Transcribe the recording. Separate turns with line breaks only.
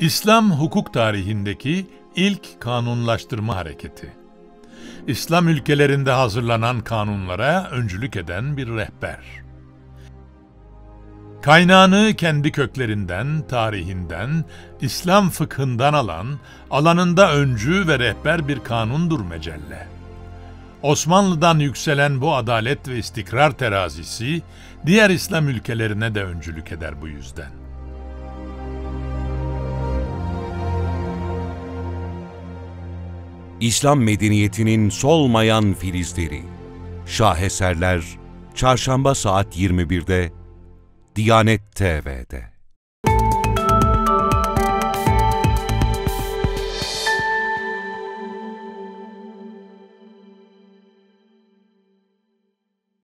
İslam hukuk tarihindeki ilk kanunlaştırma hareketi. İslam ülkelerinde hazırlanan kanunlara öncülük eden bir rehber. Kaynağını kendi köklerinden, tarihinden, İslam fıkhından alan, alanında öncü ve rehber bir kanundur mecelle. Osmanlı'dan yükselen bu adalet ve istikrar terazisi, diğer İslam ülkelerine de öncülük eder bu yüzden.
İslam medeniyetinin solmayan filizleri. Şaheserler, Çarşamba saat 21'de Diyanet TV'de.